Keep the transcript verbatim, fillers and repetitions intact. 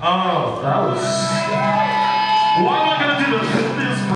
Oh, that was... Why am I going to do the...